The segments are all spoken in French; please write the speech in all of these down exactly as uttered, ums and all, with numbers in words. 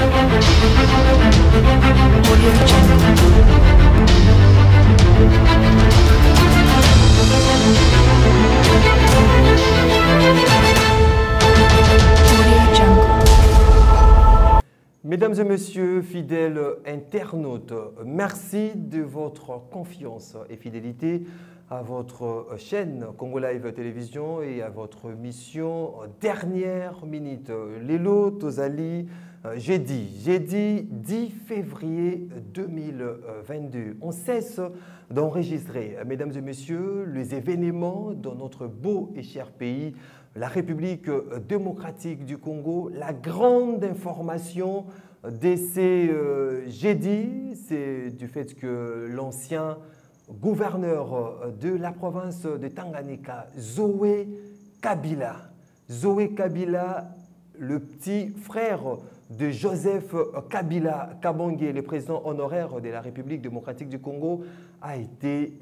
Mesdames et messieurs, fidèles internautes, merci de votre confiance et fidélité à votre chaîne Congo Live Télévision et à votre mission Dernière Minute. Lélo Tozali, jeudi, jeudi dix février deux mille vingt-deux. On cesse d'enregistrer, mesdames et messieurs, les événements dans notre beau et cher pays, la République démocratique du Congo. La grande information de ces euh, jeudi, c'est du fait que l'ancien gouverneur de la province de Tanganyika, Zoé Kabila, Zoé Kabila, le petit frère de Joseph Kabila Kabange, le président honoraire de la République démocratique du Congo, a été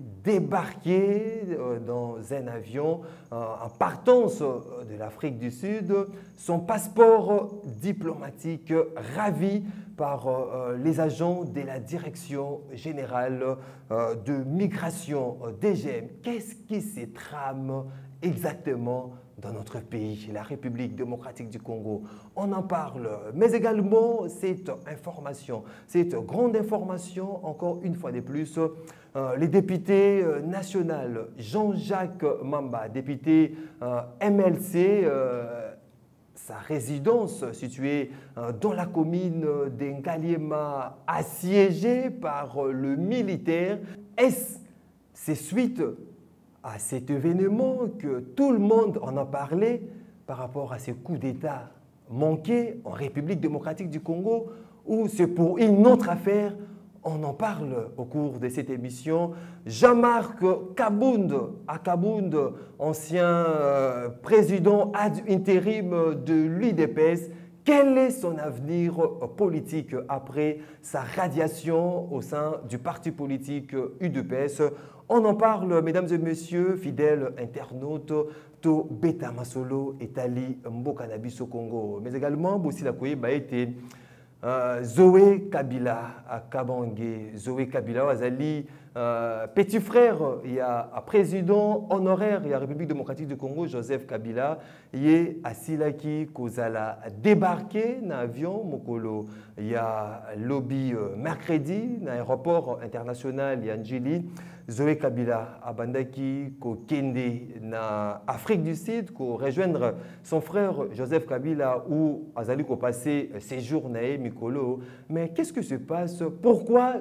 débarqué dans un avion en partance de l'Afrique du Sud. Son passeport diplomatique ravi par les agents de la Direction générale de migration D G M. Qu'est-ce qui se trame exactement dans notre pays, la République démocratique du Congo? On en parle, mais également cette information, cette grande information, encore une fois de plus, euh, les députés euh, nationaux, Jean-Jacques Mamba, député euh, M L C, euh, sa résidence située euh, dans la commune d'Engaliema, assiégée par euh, le militaire. Est-ce c'est suite à cet événement que tout le monde en a parlé par rapport à ce coup d'État manqué en République démocratique du Congo, ou c'est pour une autre affaire? On en parle au cours de cette émission. Jean-Marc Kabound, à Kabound, ancien euh, président ad intérim de l'U D P S, quel est son avenir politique après sa radiation au sein du parti politique U D P S? On en parle, mesdames et messieurs, fidèles internautes, to Beta Masolo et Tali Mboka Nabiso Congo. Mais également, Bossi Lakoye a été euh, Zoé Kabila à Kabange. Zoé Kabila, Azali, euh, petit frère, il y a un président honoraire de la République démocratique du Congo, Joseph Kabila, il y a Asilaki Kozala débarqué dans l'avion Mokolo. Il y a lobby euh, mercredi dans l'aéroport international, il y a Njili. Zoé Kabila abandaki ko kende na Afrique du Sud ko rejoindre son frère Joseph Kabila ou azali ko passer séjour na Mikolo. Mais qu'est-ce que se passe? Pourquoi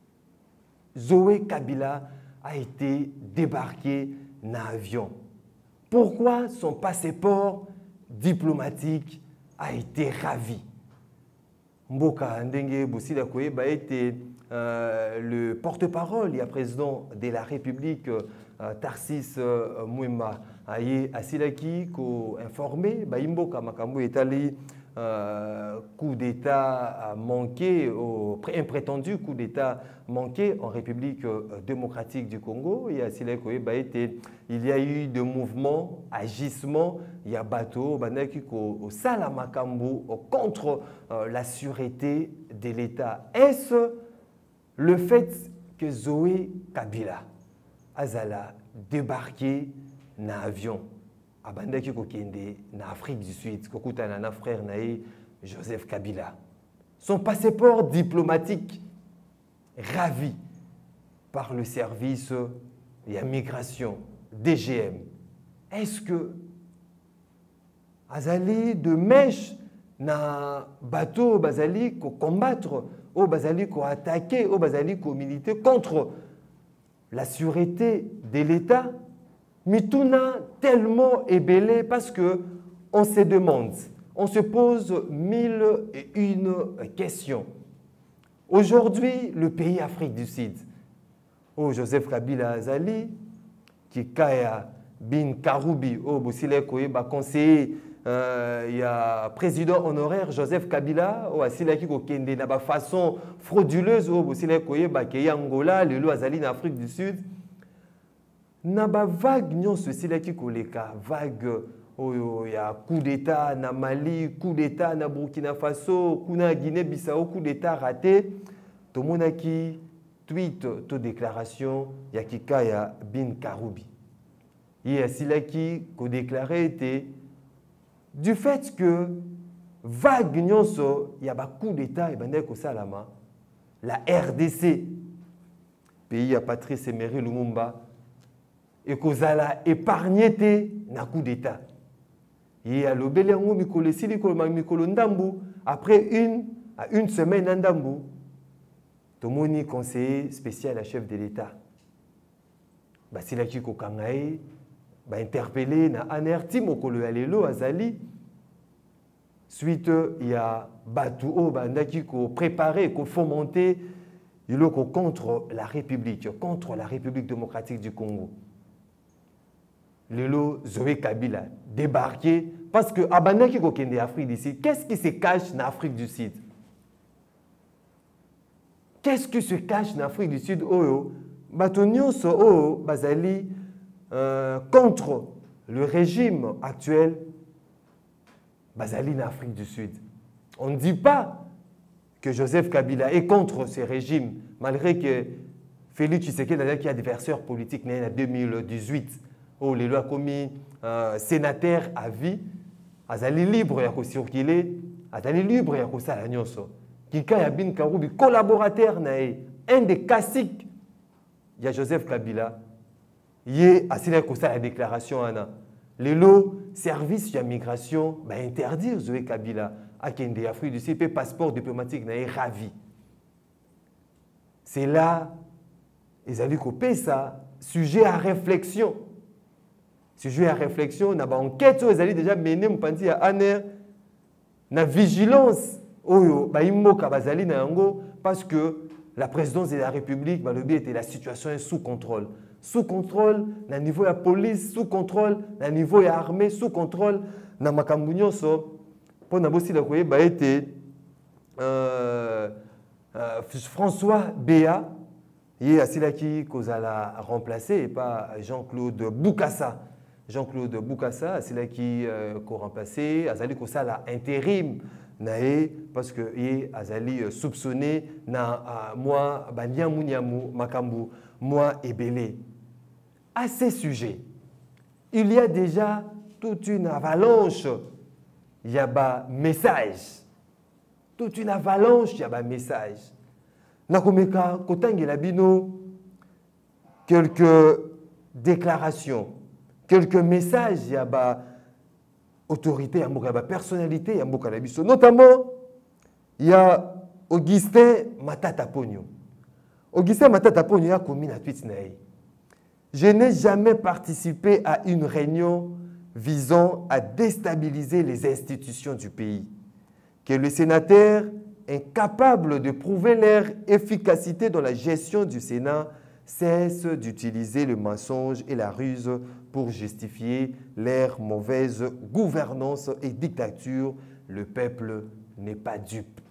Zoé Kabila a été débarqué dans l'avion? Pourquoi son passeport diplomatique a été ravi? Mboka Ndenge Bosila Koye a été Euh, le porte-parole, il y a président de la République, euh, Tarsis euh, Mouema, aye Asilaki, ko informé, Baimboka Makambo est allé euh, coup d'État manqué, au, un prétendu coup d'État manqué en République euh, démocratique du Congo. Et Asilaki, il y a eu des mouvements, agissements, il y a bateau, Bandaki ko Salamakambo contre euh, la sûreté de l'État. Est-ce le fait que Zoé Kabila azala débarqué dans l'avion à Bandaki Kokende, en Afrique du Sud, Kokuta na frère nae Joseph Kabila, son passeport diplomatique ravi par le service de la migration D G M, est-ce que azali de mèche na bateau bazali ko combattre au bazali ko attaquer au bazali ko militer contre la sûreté de l'État? Mituna tellement ébellé parce que on se demande, on se pose mille et une questions. Aujourd'hui, le pays Afrique du Sud, oh Joseph Kabila Azali, qui kaya bin Karoubi, oh Bosile Koyeba conseiller. Euh, il y a président honoraire Joseph Kabila au asilaki ko kende na ba façon frauduleuse au asilaki ko yeba ke Angola lelo azali na Afrique du Sud na ba vague nyonso asilaki ko leka vague il y a coup d'état na Mali, coup d'état na Burkina Faso, coup na Guinée-Bissau, coup d'état raté. Tout le monde qui tweet to déclaration, il y a qui kaya bin Karoubi. Il y a celui qui a déclaré était du fait que vague nyonso, il y a un coup d'état et ben salama. La R D C, pays à Patrice Emery Lumumba, et kozala épargné te na coup d'état. Et à l'obéléango mikolo siliko mikolo ndambu après une à une semaine ndambu. Tomoni conseiller spécial à chef de l'État. Ba silaki ko kangae ba interpellé na anerti mokolo alelo azali. Suite il y a batu o bandaki ko préparer ko fomenter iloko contre la République, contre la République démocratique du Congo. Lelo Zoé Kabila débarqué parce que abandaki ko kende Afrique du Sud. Qu'est-ce qui se cache en Afrique du Sud? Qu'est-ce qui se cache en Afrique du Sud? Oh, Batonio so oh bazali euh, contre le régime actuel. Bazali en Afrique du Sud. On ne dit pas que Joseph Kabila est contre ce régime, malgré que Félix Tshisekedi est un adversaire politique en deux mille dix-huit. Oh, les lois commis euh, sénateur à vie, Azali libre à circuler, Azali libre à cause la nyonso. Kika Yabin Karoubi, collaborateur nae, un des classiques, il y a Joseph Kabila, il est assis à cause la déclaration ana. Les lots services de migration, bah interdire Zoé Kabila à Kende Afrique du Sud, passeport diplomatique nae ravi. C'est là, ils allaient couper ça, sujet à réflexion. Sujet à réflexion, on a une enquête, ils allaient déjà mener un panti à Aner, na vigilance. Parce que la présidence de la République, le but était la situation est sous contrôle. Sous contrôle, au niveau de la police, sous contrôle, au niveau de l'armée, sous contrôle, dans ma cambouillon, pour nous aussi la été François Béa, il est assis là qui a remplacé et pas Jean-Claude Boukassa. Jean-Claude Boukassa, assis là qui a remplacé, Azali Kosala intérim. Parce que il azali soupçonné na moi banyamu nyamu makambu moi ebélé. À ces sujets, il y a déjà toute une avalanche. Il y a un message. Toute une avalanche, il y a un message. Nakomeka kotangi labino quelques déclarations, quelques messages, il y a ba autorité, personnalité, notamment, il y a Augustin Matata Pogno. Augustin Matata Pogno a commis la tweet. Je n'ai jamais participé à une réunion visant à déstabiliser les institutions du pays. Que le sénateur, incapable de prouver leur efficacité dans la gestion du Sénat, cesse d'utiliser le mensonge et la ruse pour justifier leur mauvaise gouvernance et dictature. Le peuple n'est pas dupe.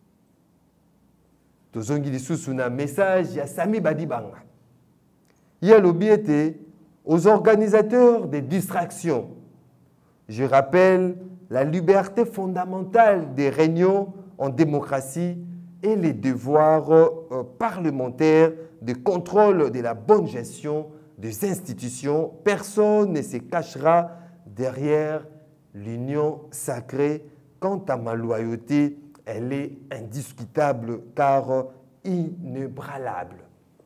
Tozongi lisusu na message ya Sami Badibanga. Il y a l'obéité aux organisateurs des distractions. Je rappelle la liberté fondamentale des réunions en démocratie et les devoirs euh, parlementaires de contrôle de la bonne gestion des institutions. Personne ne se cachera derrière l'union sacrée. Quant à ma loyauté, elle est indiscutable car inébranlable.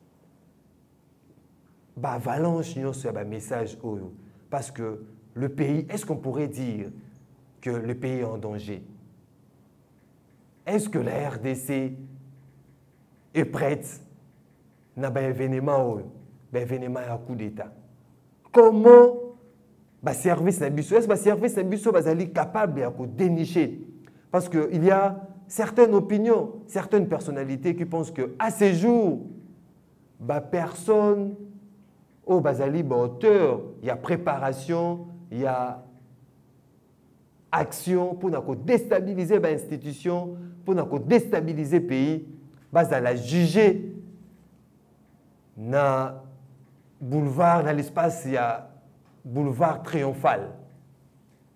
Bah, Valence, c'est un message parce que le pays, est-ce qu'on pourrait dire que le pays est en danger? Est-ce que la R D C est prête à un événement, un événement à coup d'État? Comment le service est-ce que le service est capable de dénicher? Parce qu'il y a certaines opinions, certaines personnalités qui pensent qu'à ces jours, bah, personne au Bazali, bah, auteur, il y a préparation, il y a action pour déstabiliser l'institution, pour déstabiliser le pays, bah, ça la juger dans le boulevard, dans l'espace, il y a boulevard triomphal.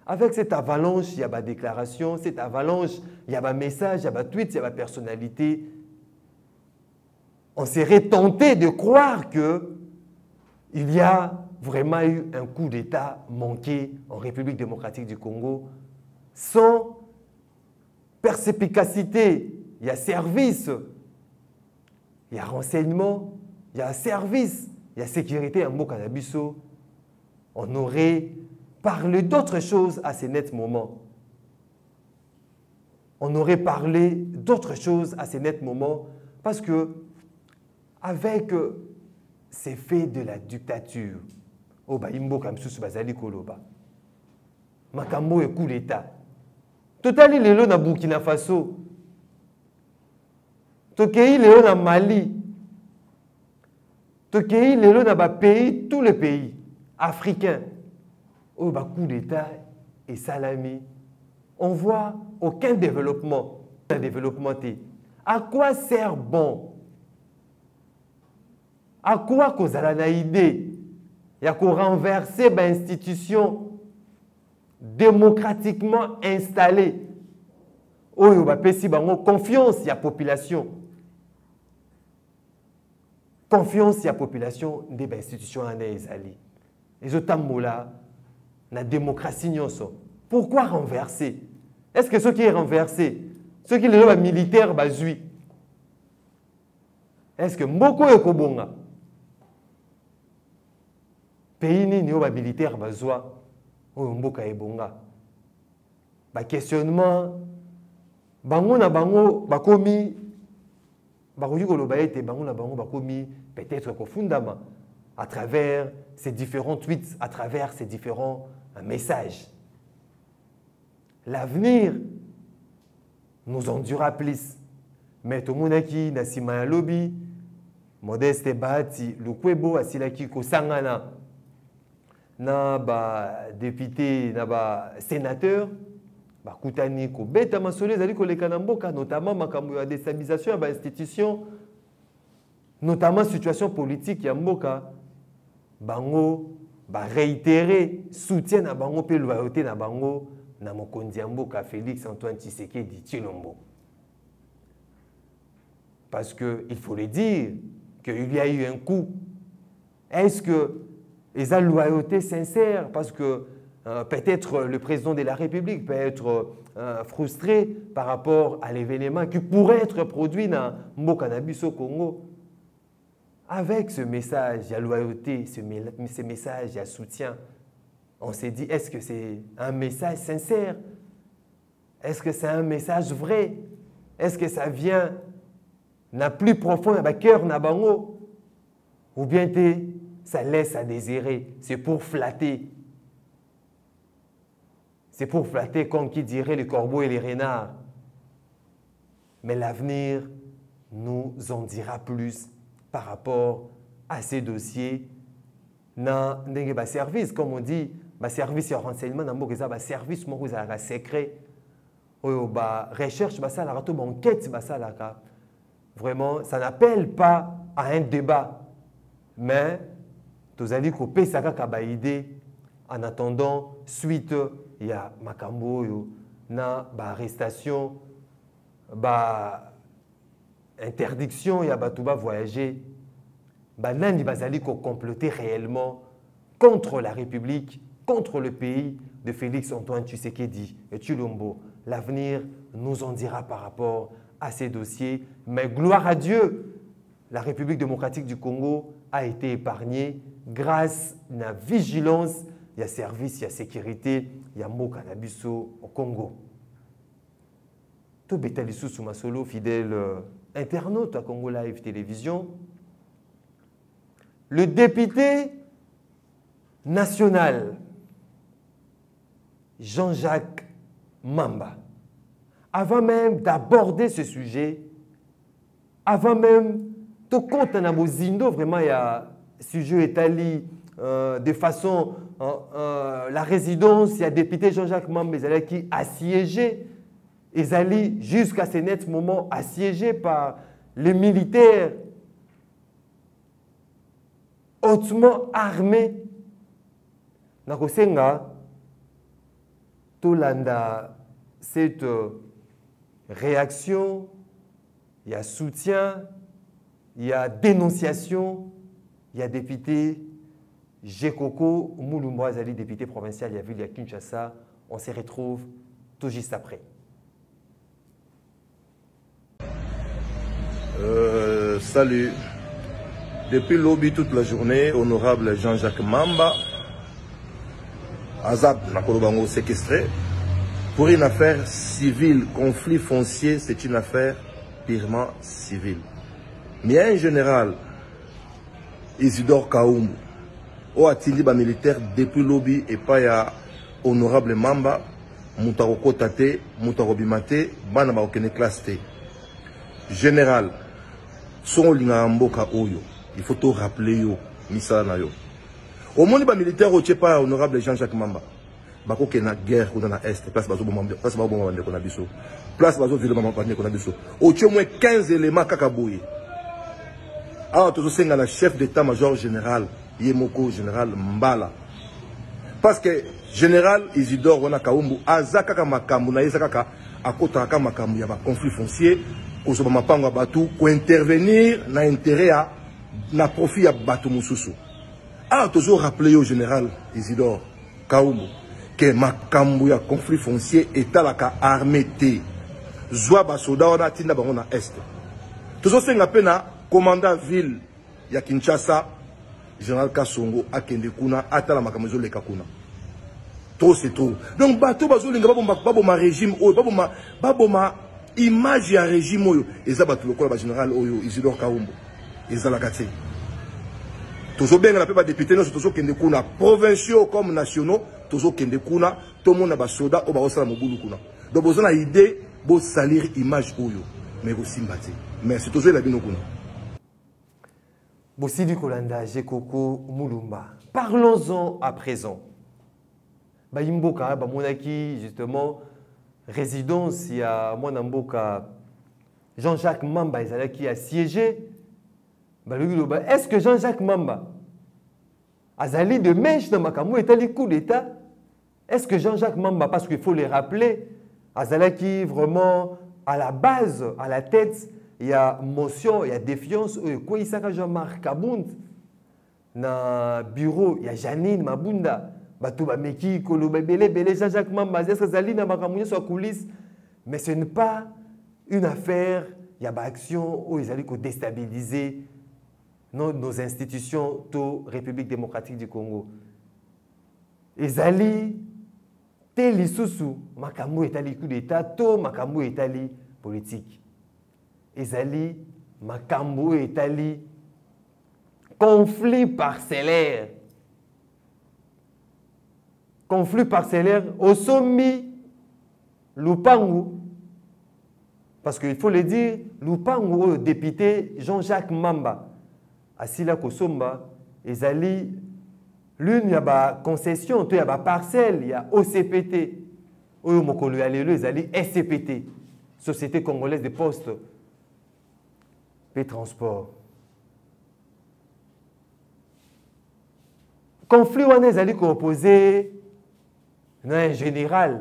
Avec cette avalanche, il y a des déclarations, cette avalanche, il y a des messages, il y a des tweets, il y a des personnalités. On serait tenté de croire qu'il y a vraiment eu un coup d'État manqué en République démocratique du Congo sans perspicacité. Il y a service, il y a renseignement, il y a service, il y a sécurité en Mokanabiso. On aurait parlé d'autres choses à ces nets moments. On aurait parlé d'autres choses à ces nets moments parce que avec ces faits de la dictature, oh bah imbo comme sous bazali koloba, makambo et coup d'État. Totali lelo na Burkina Faso, tokei lelo na Mali, tokei lelo na ba pays, tous les pays africains, oh bah coup d'État et salami. On voit aucun développement, un développement. À quoi sert bon? À quoi cause à la idée? Il y a qu'on renverser une institution démocratiquement installée. Oh, il y a confiance, il y a population. Confiance, il y a population des institutions en Israël. Les autres là, la démocratie, pourquoi renverser? Est-ce que ceux qui sont renversés, ceux qui sont militaires, bazui? Est-ce que Mboko et Kobonga? Pays ni militaire bazwa oyo mboka ebonga ba questionnement bango na bango bakomi bakoki koloba ete bango na bango bakomi peut-être kofundama à travers ces différents tweets, à travers ces différents messages. L'avenir nous en dira plus. Mais tout le monde qui na sima ya lobby Modeste Bahati Lukwebo asilaki kosangana na ba député na ba sénateur ba kutani ko beta masolo ezali koleka na mboka, notamment makambo ya déstabilisation ya ba institution, notamment situation politique ya mboka, bango ba réitérer soutien na bango pe loyauté na bango na mokonzi ya mboka Félix Antoine Tshisekedi Tshilombo. Parce que il faut le dire qu'il y a eu un coup. Est-ce que ils ont une loyauté sincère? Parce que euh, peut-être le président de la République peut être euh, frustré par rapport à l'événement qui pourrait être produit dans Mbokanabiso au Congo. Avec ce message, il y a loyauté, ce, ce message, il y a soutien. On s'est dit, est-ce que c'est un message sincère? Est-ce que c'est un message vrai? Est-ce que ça vient n'a plus profond dans le cœur na bango? Ou bien ça laisse à désirer? C'est pour flatter. C'est pour flatter comme qui dirait les corbeaux et les renards. Mais l'avenir nous en dira plus par rapport à ces dossiers. Dans les services, comme on dit, les services de renseignement, les services secrets, les recherches, les enquêtes, vraiment, ça n'appelle pas à un débat. Mais, tous allez couper ça kaka idée. En attendant, suite, il y a makambo, na ba arrestation, ba interdiction, il y a ba touba voyager. Ba nani bazali ko comploter réellement contre la République, contre le pays de Félix Antoine Tshisekedi et Tshilombo. L'avenir nous en dira par rapport à ces dossiers. Mais gloire à Dieu, la République démocratique du Congo a été épargnée grâce à la vigilance, il y a service, il y a sécurité, il y a Mboka Nabiso au Congo. Tout Betalisou Soumasolo, fidèle euh, internaute à Congo Live Télévision, le député national Jean-Jacques Mamba, avant même d'aborder ce sujet, avant même tout compte en Abozindo, vraiment il y a sujet établi euh, de façon euh, euh, la résidence, il y a député Jean-Jacques Mamba qui assiégé, Ezali jusqu'à ce net moment assiégé par les militaires hautement armés. Nakosenga Tolanda, cette réaction, il y a soutien, il y a dénonciation, il y a député Jekoko Mulumba Azali, député provincial, il y a vu à Kinshasa. On se retrouve tout juste après. Euh, salut. Depuis lobby toute la journée, honorable Jean-Jacques Mamba, Azab Nakolobango séquestré, pour une affaire civile, conflit foncier, c'est une affaire purement civile. Mais il y a un général, Isidore Kaumbu, au Atiliba militaire depuis lobby et pas ya honorable Mamba, Moutaroko Tate, Moutarobimate, Bana Baokene classe T. Général, son lingamboka oyo, il faut tout rappeler yo, misala na yo. Au monde ba militaire au pas honorable Jean-Jacques Mamba. Bako ke na guerre ko na est, place bazo bomba, place bazo bomba ko na biso. Place bazo vile bomba ko na biso. Au au moins quinze éléments kakaboye. Ah, tout ça la chef d'état-major général, Yemoko général Mbala. Parce que général Isidore Wana Kaumbu azaka kaka makambu na yesa kaka akota kaka makambu ya ba conflit foncier. Ko mapanga batu ko intervenir na intérêt à na profit à batu mususu. Ah, toujours rappeler au général Isidore Kaumbu que makambu ya conflit foncier est à la armée T. Zwa ba soda wana tinda bango na est. Toujours senga pena commandant ville ya Kinshasa général Kasongo akende kuna atala makambu zo leka kuna. Trop c'est trop. Donc batu bazo linga babo babo ma régime o babo ma babo ma image ya régime oyo ezaba tout le général oyo Isidore Kaumbu ezala kati toujours bien la plupart des députés nous toujours kende kuna provinciaux comme nationaux toujours kende kuna tout le monde ba soda o ba osala mobulu kuna donc vous avez idée bo salir image oyo mais aussi mbati mais c'est toujours la bino kuna Bossidi Kolanda Jekoko Mulumba. Parlons-en à présent. Ba imboka ba monaki justement résidence, il y a Jean-Jacques Mamba qui a siégé. Est-ce que Jean-Jacques Mamba Azali de mèche dans Makamou est allé coup d'État? Est-ce que Jean-Jacques Mamba, parce qu'il faut les rappeler, Azali qui vraiment à la base, à la tête, il y a motion, il y a défiance, quoi il s'appelle Jean-Marc Kabound, dans le bureau, il y a Janine Mabunda. Batouba Meki, Koloba Bele, Bele, Jean-Jacques Mamba, Zali, Namakamouye sur coulisses. Mais ce n'est pas une affaire, il y a une action où ils allaient déstabiliser nos, nos institutions de République démocratique du Congo. Ils allaient, tel Isusu, Makamou est allé coup d'État, to Makamou est allé politique. Ils allaient, Makamou est allé conflit parcellaire. Conflit parcellaire au sommet Lupangu. Parce qu'il faut le dire, Lupangu, député Jean-Jacques Mamba, Asila Kosomba, ils allaient, l'une, il y a une concession, il y a une parcelle, il y a O C P T. Ils allaient S C P T, Société Congolaise de Postes et Transport. Conflit, on est allé opposer un général.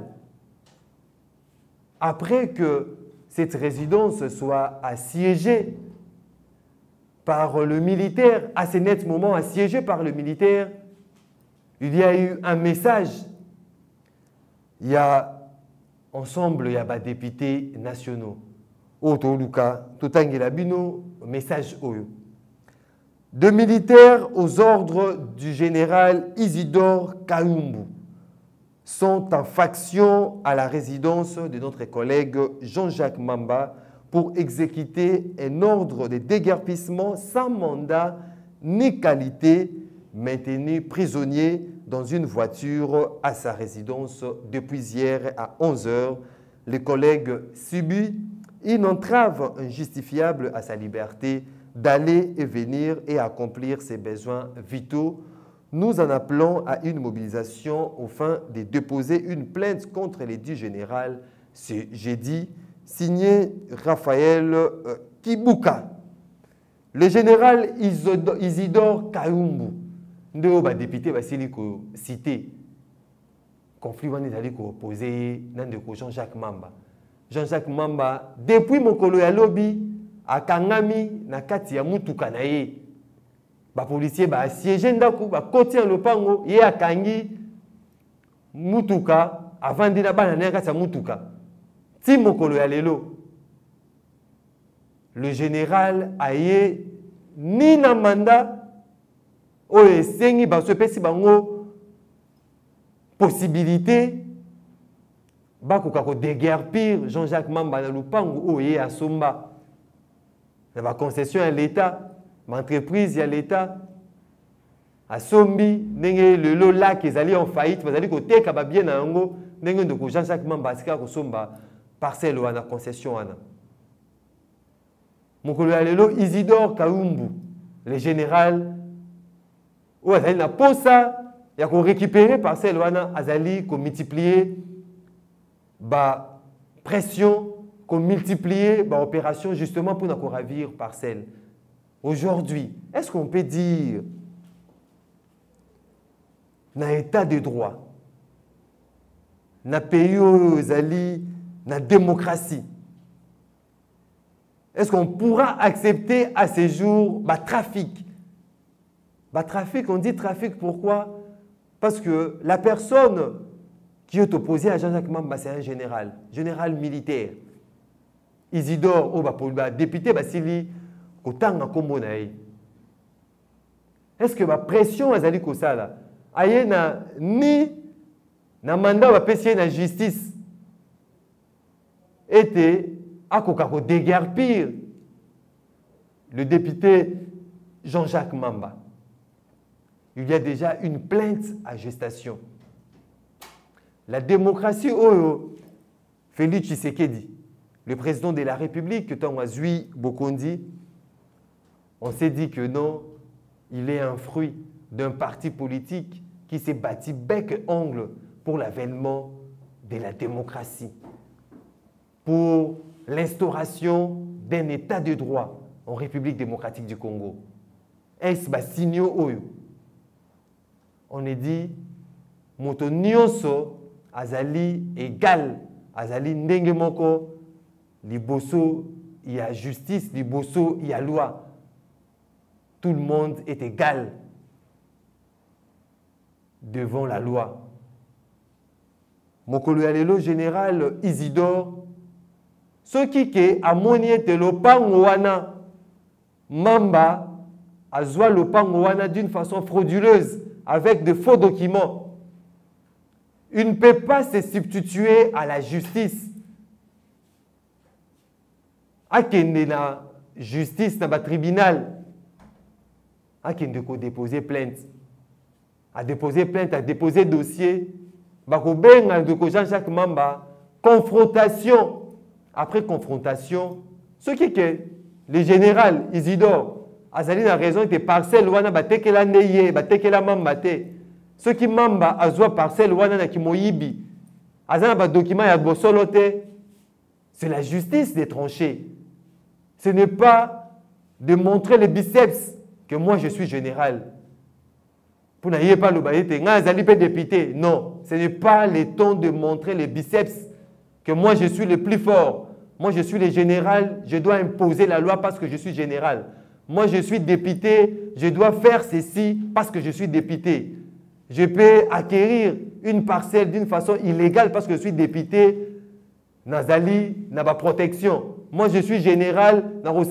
Après que cette résidence soit assiégée par le militaire, à ce net moment assiégée par le militaire, il y a eu un message. Il y a ensemble, il y a des députés nationaux. Otoluka, Totangelabino, message Oyo. De militaires aux ordres du général Isidore Kaumbu sont en faction à la résidence de notre collègue Jean-Jacques Mamba pour exécuter un ordre de déguerpissement sans mandat ni qualité, maintenu prisonnier dans une voiture à sa résidence depuis hier à onze heures. Le collègue subit une entrave injustifiable à sa liberté d'aller et venir et accomplir ses besoins vitaux. Nous en appelons à une mobilisation au fin de déposer une plainte contre l'édit général ce jeudi, signé Raphaël euh, Kibuka. Le général Isidore Kaumbu, le député Vassili cité, conflit wana ezali koopposé nandeko Jean-Jacques Mamba. Jean-Jacques Mamba depuis mokolo ya lobi akangami na kati ya mutuka na ye. Ba policier ba siéger ndako ba koti en lopango ye akangi mutuka avant dina bana na kati ya mutuka. Ti mokolo ya lelo. Le général aye ni na mandat oyo esengi baso epesi bango possibilité bakoka ko déguerpir Jean-Jacques Mamba na lupango oyo ye asomba na ba concession ya l'État, ma entreprise ya l'État asombi ndenge lelo lac ezali en faillite bazali koteka ba bien na yango ndenge ndeko Jean-Jacques Mamba asika kosomba parcelle wana concession wana. Mokolo ya lelo Isidore Kaumbu, le général ou azali na posa ya ko récupérer parcelle wana azali ko multiplier ba pression, ko multiplier ba opération justement pour na ko ravir parcelle. Aujourd'hui, est-ce qu'on peut dire na état de droit, na pays azali na démocratie, est-ce qu'on pourra accepter à ces jours bah, trafic? Bah, trafic, on dit trafic pourquoi? Parce que la personne qui est opposée à Jean-Jacques Mamba, c'est un général, général militaire. Isidore, oh, bah, pour bah, député, bah, Sili, Kotanga Kombo nae. Est-ce que ma pression a zali kosa là? Aye na ni na mandat va pesier na justice était à Kokako déguerpir le député Jean-Jacques Mamba. Il y a déjà une plainte à gestation. La démocratie, oh, Félix Tshisekedi, le président de la République, Tanwazui Bokondi, on s'est dit que non, il est un fruit d'un parti politique qui s'est bâti bec et ongle pour l'avènement de la démocratie, pour l'instauration d'un état de droit en République démocratique du Congo. Est-ce que signaux oyo? On est dit moto nyonso azali égal, azali ndenge moko liboso il y a justice, liboso il y a loi. Tout le monde est égal devant la loi. Mokolo ya lelo général Isidore soki ke amoni ete lopango wana Mamba azwa lopango wana d'une façon frauduleuse avec de faux documents, il ne peut pas se substituer à la justice. Akende na justice na ba tribunal, akende ko déposer plainte, a déposer plainte, a déposer dossier, bako benga de Jean-Jacques Mamba, confrontation. Après confrontation, ce qui est que le général Isidore azali na raison était parcelle wana batekela neye batekela Mamba te. Ce qui Mamba azwa parcelle wana na kimoyibi azana ba document ya bosolo te. C'est la justice des tranchées. Ce n'est pas de montrer les biceps que moi je suis général. Pour n'ayez pas le bayete nga azali pe député. Non, ce n'est pas le temps de montrer les biceps que moi je suis le plus fort. Moi, je suis le général, je dois imposer la loi parce que je suis général. Moi, je suis député, je dois faire ceci parce que je suis député. Je peux acquérir une parcelle d'une façon illégale parce que je suis député. Nazali, n'a pas protection. Moi, je suis général, parce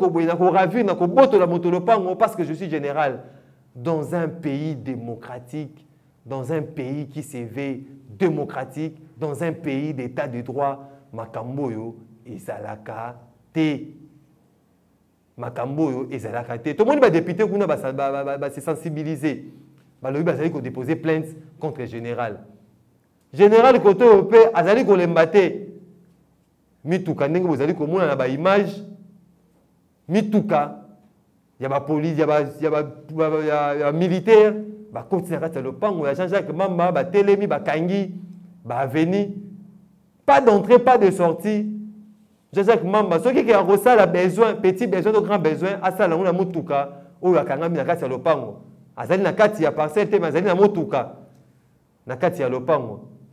que je suis général. Dans un pays démocratique, dans un pays qui s'éveille démocratique, dans un pays d'état de droit, Makamboyo ezalaka te. Makamboyo ezalaka te. Tout le monde va député qu'on va se sensibiliser. Balobi bazali ko déposer plainte contre le général. Général côté européen azali ko lembate. Mituka ndenge bozali ko mona na ba image. Mituka ya ba police, ya ba ya ba ya militaire, ba koti na kati ya lopango ya Jean-Jacques Mamba, ba telemi ba kangi, ba aveni. Pas d'entrée, pas de sortie. Jean-Jacques Mamba, ceux qui ont a besoin, petit besoin, de grand besoin, à ça, on a motuka, ou à Kangami, na kati ya lopango. Azali na kati ya parcelle, mais azali na motuka. Na kati ya lopango.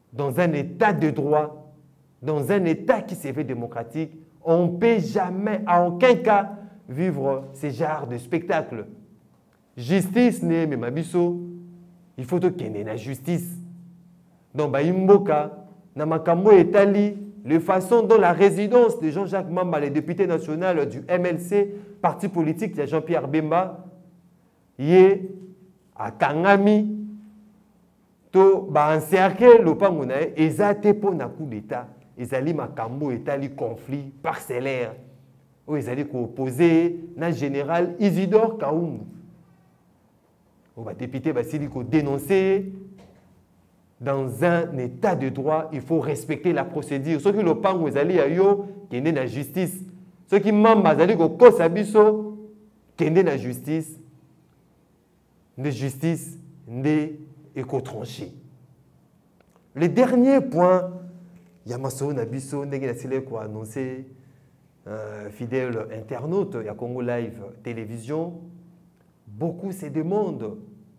dans un état de droit, dans un état qui se veut démocratique, on ne peut jamais, à aucun cas, vivre ce genre de spectacle. Justice n'est même abisso, il faut qu'il y ait la justice. Donc, Imboka, Namakambo Etali, la façon dont la résidence de Jean-Jacques Mamba, le député national du M L C, parti politique de Jean-Pierre Bemba, y est à Kangami, to ba encercler le pangonae, ezate pour na coup d'état, ezali makambo etali conflit parcellaire, où ezali opposé na général Isidore Kaoumou. On va député Basili ko dénoncer. Dans un état de droit, il faut respecter la procédure. Ceux qui le pensent, vous allez à yo, qui est la justice. Ceux qui m'ont dit que Kosabiso, qui est la justice, de justice, de éco-tranché. Le dernier point, Yamaso Nabiso, Neginasile ko annoncé, fidèle internaute, il y a Congo Live Télévision, beaucoup se demandent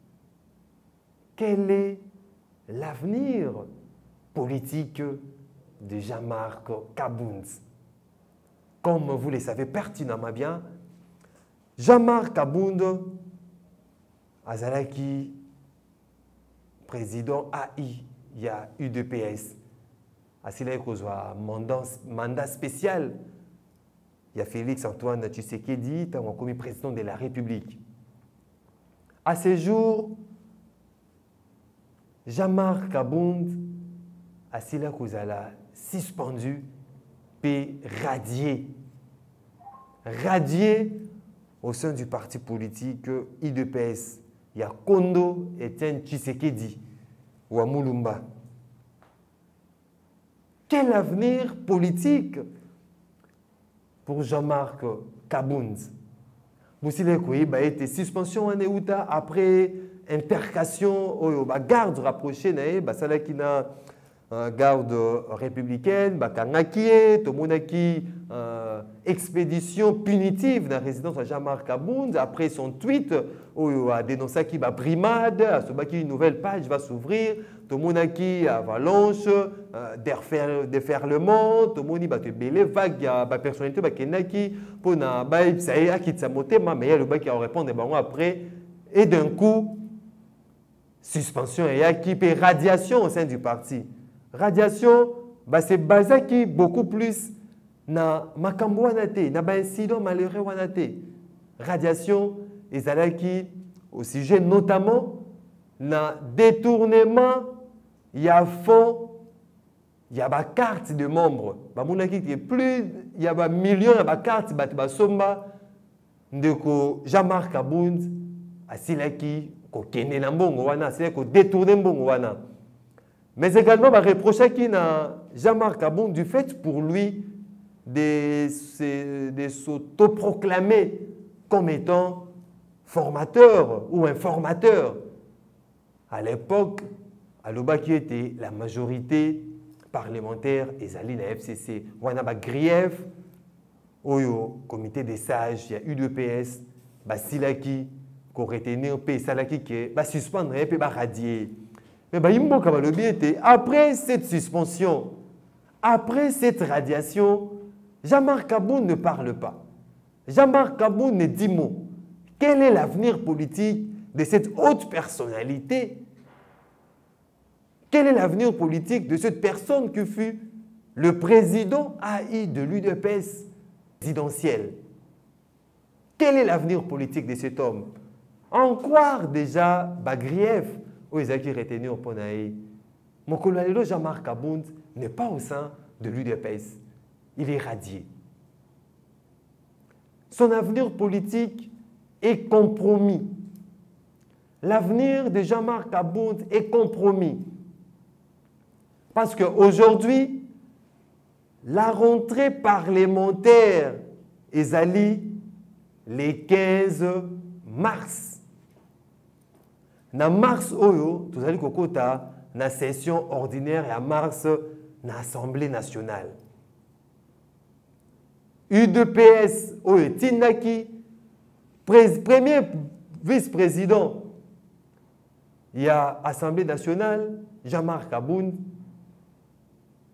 quel est l'avenir politique de Jean-Marc Kabound. Comme vous le savez pertinemment bien, Jean-Marc Kabound, Azalaki, président A I, il y a U D P S. Asila a mandat, mandat spécial. Il y a Félix Antoine Tshisekedi, comme président de la République. À ce jour, Jean-Marc Kabound a suspendu puis radié. Radié au sein du parti politique U D P S. Il y a Kondo Etienne Tshisekedi ou Amulumba. Quel avenir politique pour Jean-Marc Kabound? Vous savez qu'il a été suspension en Euta après intercation au garde rapproché na basala qui na garde républicaine bakangakie tomonaki expédition punitive dans la résidence de Jean-Marc Kabound après son tweet où a dénoncé qui ba brimade à ce baki une nouvelle page va s'ouvrir tomonaki avalanche déferlement tomoni ba te belé vague ba personnalité ba kenaki pona ba ça y a qui tsamote mais le baki a répondre ba après et d'un coup suspension et qui peut radiation au sein du parti. Radiation, bah c'est basé qui beaucoup plus na makambo wanate, na ba incident malheureux wanate. Radiation, et ça qui au sujet notamment na détournement, il y a fond, il y a ba carte de membres. Bah mon qui est plus, il y a ba millions de ba carte ba ba somba de ko Jean-Marc Kabound asilaki ko kene na mbongo wana, c'est ko détourner mbongo wana. Mais également va reprocher qui na Jean-Marc Kabound du fait pour lui de de s'autoproclamer comme étant formateur ou informateur. À l'époque, Aloba qui était la majorité parlementaire ezali na F C C wana ba grief oyo comité des sages, il y a U D P S basilaki ko retenir pe salaki ke ba suspendre pe ba radier. Mais bah, après cette suspension, après cette radiation, Jean-Marc Kabound ne parle pas. Jean-Marc Kabound ne dit mot. Quel est l'avenir politique de cette haute personnalité? Quel est l'avenir politique de cette personne qui fut le président A I de l'U D P S présidentiel? Quel est l'avenir politique de cet homme? En quoi déjà Bagrief ou Ezaki retenu au Ponaï, Mokolalo Jean-Marc Kabound n'est pas au sein de l'U D P S. Il est radié. Son avenir politique est compromis. L'avenir de Jean-Marc Kabound est compromis. Parce qu'aujourd'hui, la rentrée parlementaire est allée le quinze mars. En mars, oyo, tout allez kokota na session ordinaire et en mars, na Assemblée nationale. U D P S, oyo, Tindaki, premier vice-président, il y a Assemblée nationale, Jean-Marc Kabound,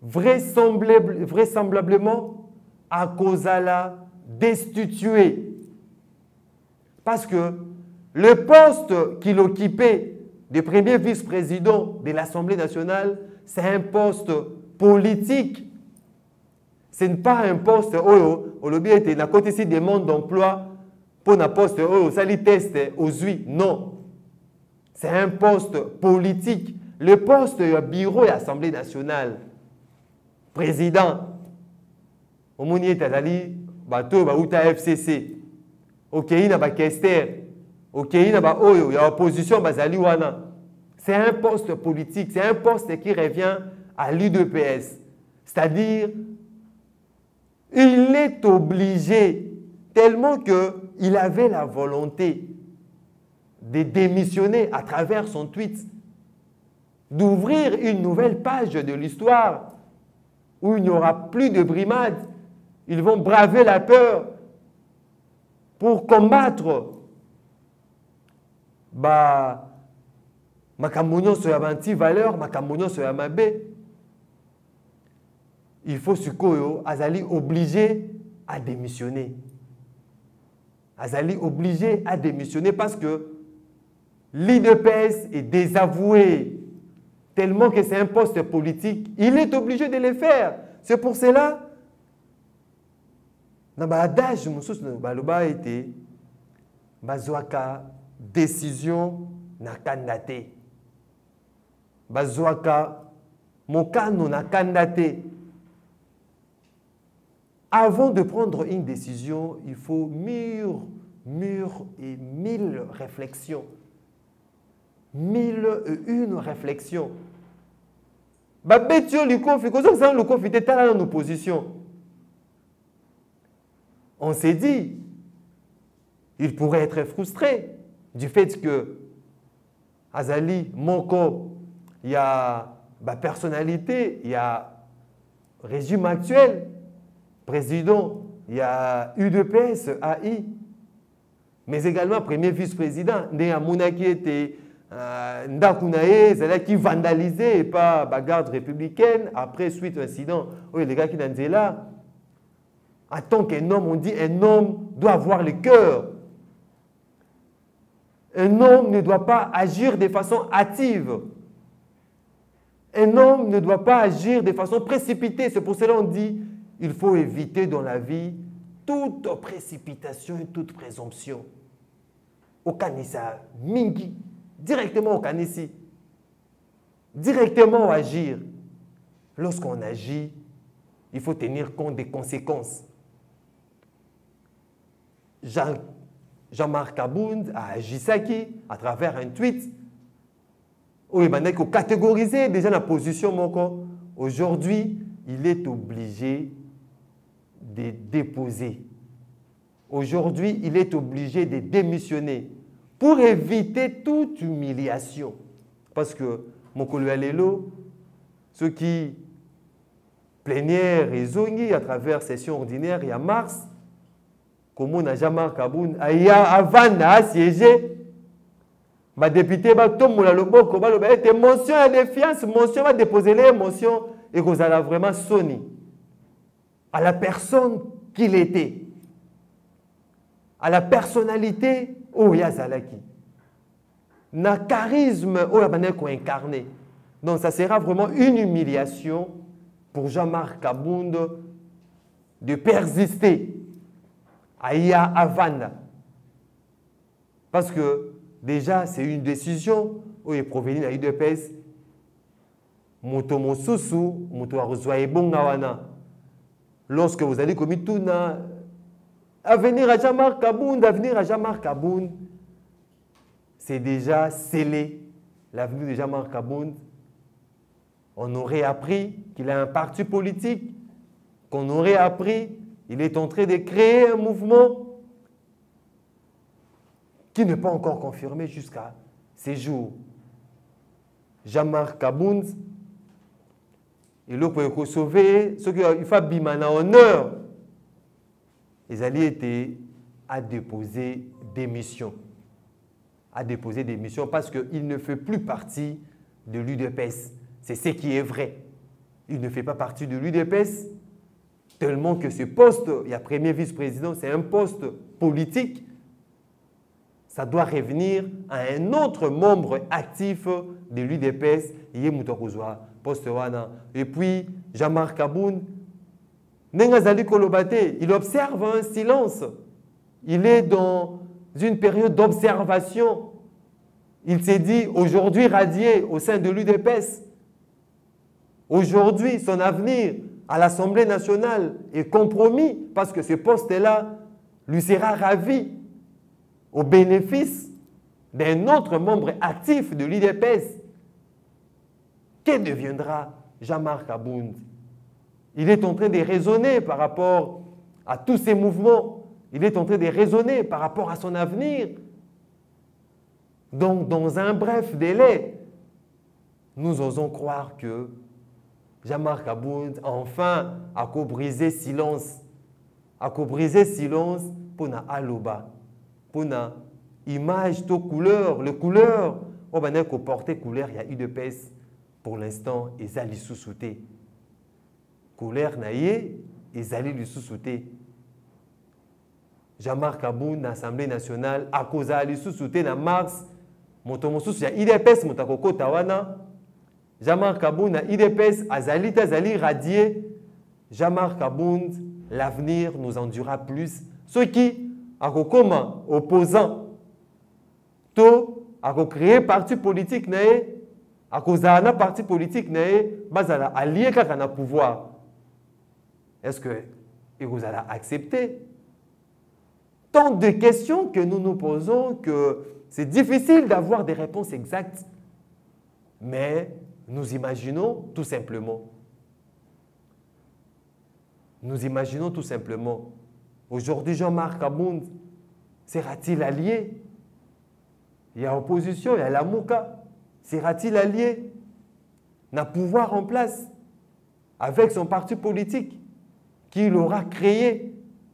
vraisemblable, vraisemblablement à cause de la destituer. Parce que le poste qu'il occupait de premier vice-président de l'Assemblée nationale, c'est un poste politique. Ce n'est pas un poste où on a côté ici demande d'emploi pour un poste où ça lui teste aux huit. Non. C'est un poste politique. Le poste du bureau de l'Assemblée nationale, président, au Mounier Tadali, bateau, Baouta F C C, ok, il y a Kester, ok, il y a Oyo, il y a opposition, Bazali Wana. C'est un poste politique, c'est un poste qui revient à l'U D P S. C'est-à-dire, il est obligé, tellement qu'il avait la volonté de démissionner à travers son tweet, d'ouvrir une nouvelle page de l'histoire où il n'y aura plus de brimades. Ils vont braver la peur pour combattre bah, Makamounion sur la valeur, Makamounion sur la mabé. Il faut Sukoyo, Azali obligé à démissionner. Azali obligé à démissionner parce que l'I D P S est désavoué tellement que c'est un poste politique. Il est obligé de le faire. C'est pour cela dans l'adage, Baloba été Bazouaka décision na candidaté. Bazouaka Mokano na candidaté. Avant de prendre une décision, il faut mûr, mûr et mille réflexions. Mille et une réflexions. Babetio Lukofi, quand on le Lukofi était dans nos positions. On s'est dit, il pourrait être frustré du fait que Azali, Moko, il y a la personnalité, il y a régime actuel, président, il y a U D P S, A I, mais également premier vice-président, Ndéa Mounaki était Ndakunae, qui vandalisé par la garde républicaine après suite à l'incident. Oui, les gars qui n'étaient là. En tant qu'un homme, on dit un homme doit avoir le cœur. Un homme ne doit pas agir de façon hâtive. Un homme ne doit pas agir de façon précipitée. C'est pour cela qu'on dit il faut éviter dans la vie toute précipitation et toute présomption. Au Kanissa, Mingi, directement au Kanissi. Directement agir. Lorsqu'on agit, il faut tenir compte des conséquences. Jean, Jean-Marc Abound a agi Saki à travers un tweet où il a catégorisé déjà la position Moko. Aujourd'hui, il est obligé de déposer. Aujourd'hui, il est obligé de démissionner pour éviter toute humiliation. Parce que Mokolo Alelo, ceux qui plénière et zongi à travers session ordinaire, il y a mars, comme on a Jean-Marc Aboun, il y a avant à siéger, ma député va tomber le boko, va le mention à défiance, mention va déposer les motions et vous allez vraiment sonner à la personne qu'il était, à la personnalité où il y a Zalaki, na charisme où il y a incarné. Donc ça sera vraiment une humiliation pour Jean-Marc Abound de persister à Ia Havana. Parce que déjà, c'est une décision où il est provenu à U D P S. Moto Mosusu, Moto Aruzwae Bongawana. Lorsque vous allez commettre tout, à venir à Jean-Marc Abound, à venir à Jean-Marc Abound, c'est déjà scellé. L'avenir de Jean-Marc Abound. On aurait appris qu'il a un parti politique, qu'on aurait appris qu'il est en train de créer un mouvement qui n'est pas encore confirmé jusqu'à ces jours. Jean-Marc Abound, il a sauvé, ce qu'il faut bimana honneur. Les alliés étaient à déposer démission. À déposer démission parce qu'il ne fait plus partie de l'U D P S. C'est ce qui est vrai. il ne fait pas partie de l'U D P S, tellement que ce poste, il y a premier vice-président, c'est un poste politique. Ça doit revenir à un autre membre actif de l'U D P S, poste wana. Et puis, Jean-Marc Aboun, il observe un silence. Il est dans une période d'observation. Il s'est dit, aujourd'hui radié au sein de l'U D P S. Aujourd'hui, son avenir à l'Assemblée nationale est compromis parce que ce poste-là lui sera ravi au bénéfice d'un autre membre actif de l'U D P S. Que deviendra Jean-Marc Aboun? Il est en train de raisonner par rapport à tous ces mouvements. Il est en train de raisonner par rapport à son avenir. Donc, dans un bref délai, nous osons croire que Jean-Marc Aboun, enfin, a brisé silence. A brisé silence pour na aloba, pour na image, to couleur, le couleur. On va dire porter couleur, il y a U D P S pour l'instant, et ça les sous-souté. Couleur naïe, et ça les sous-souté. Jean-Marc Aboun, l'Assemblée nationale, à cause de sous-souté dans mars, motomosus, il y a U D P S, motakoko tawana. Jean-Marc Aboun, I D P S, Azali, Tazali, radié. Jean-Marc Aboun, l'avenir nous en durera plus. Ceux qui, à comment opposants, tout, à créer parti politique, à cause d'un parti politique, bazala allié quand on a pouvoir. Est-ce que vous allez accepter? Tant de questions que nous nous posons que c'est difficile d'avoir des réponses exactes. Mais nous imaginons tout simplement. Nous imaginons tout simplement. Aujourd'hui, Jean-Marc Aboun sera-t-il allié? Il y a opposition, il y a la Mouka. Sera-t-il allié? N'a pouvoir en place avec son parti politique qu'il aura créé.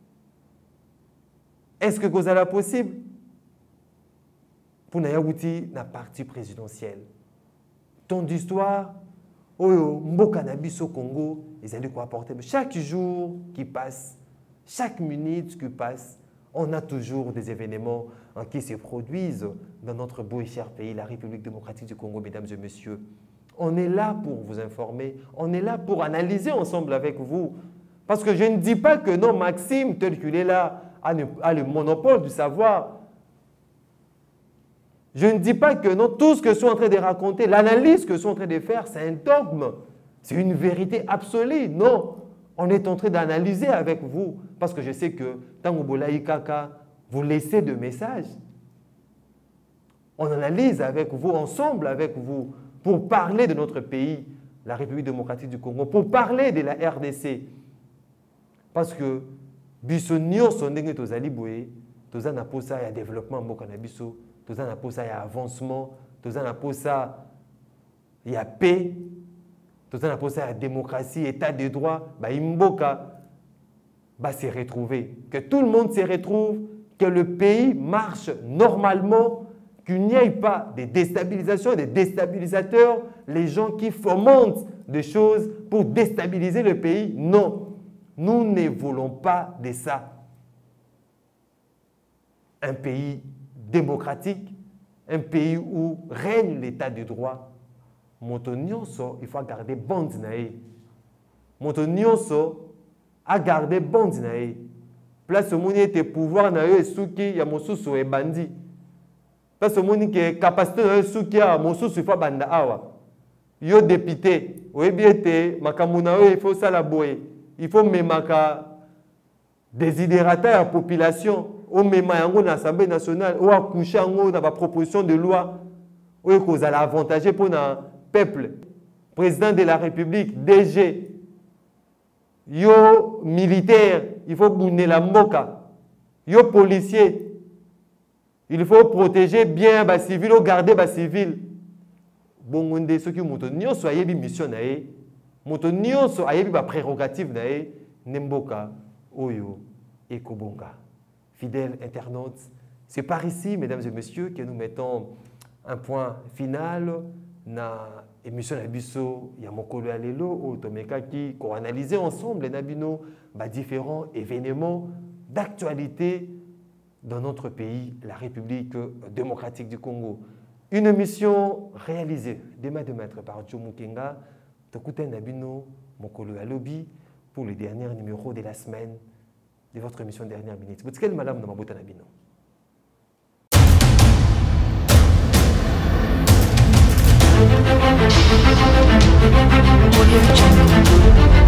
Est-ce que c'est la possible? Pour Nayawuti, la partie présidentielle. Ton d'histoire, Oyo, Mboka Nabiso Congo, ils allaient quoi apporter. Chaque jour qui passe, chaque minute qui passe, on a toujours des événements qui se produisent dans notre beau et cher pays, la République démocratique du Congo, mesdames et messieurs. On est là pour vous informer, on est là pour analyser ensemble avec vous. Parce que je ne dis pas que non, Maxime, tel qu'il est là, a le, a le monopole du savoir. Je ne dis pas que non, tout ce que je suis en train de raconter, l'analyse que je suis en train de faire, c'est un dogme. C'est une vérité absolue. Non, on est en train d'analyser avec vous. Parce que je sais que, tant que vous laissez de messages. On analyse avec vous, ensemble avec vous, pour parler de notre pays, la République démocratique du Congo, pour parler de la R D C. Parce que, biso nyonso ndenge tozali boye, toza na posa ya développement mboka na biso, toza na posa ya avancement, toza na posa ya paix, toza na posa ya démocratie, état de droit, ba imboka ba se retrouver, que tout le monde se retrouve, que le pays marche normalement, qu'il n'y ait pas de déstabilisation, des déstabilisateurs, les gens qui fomentent des choses pour déstabiliser le pays. Non. Nous ne voulons pas de ça. Un pays démocratique, un pays où règne l'état de droit. Motonioso, il faut garder bon dinae. Motonioso a gardé bon dinae. Place au monde était pouvoir na yo suki ya mosusu e bandi. Place au monde que capacité na yo suki ya mosusu fa banda awa. Yo député, oyebiete makamuna yo il faut ça la boye. Il faut même désidérater la population, au même à l'Assemblée nationale, ou accoucher dans la proposition de loi, ou cause à l'avantage pour le peuple. Président de la République, D G, yo militaire, il faut bouner la moka, yo policier, il faut protéger bien les civils, garder les civils. Bon, on ceux qui ont une mission. Moto nyonso ayebi ba prérogative nae nemboka oyo ekobonga. Fidèles internautes, c'est par ici, mesdames et messieurs, que nous mettons un point final na émission Nabiso, il y a mon collègue Alelo, Otomekaki, qu'on analyser ensemble Nabino, bah, différents événements d'actualité dans notre pays, la République démocratique du Congo. Une émission réalisée demain de maître par Joe Mukenga, Tokuten Nabino, mon collègue Alobi, pour le dernier numéro de la semaine de votre émission Dernière Minute. Vous êtes madame Namabota Nabino. Audio Jungle.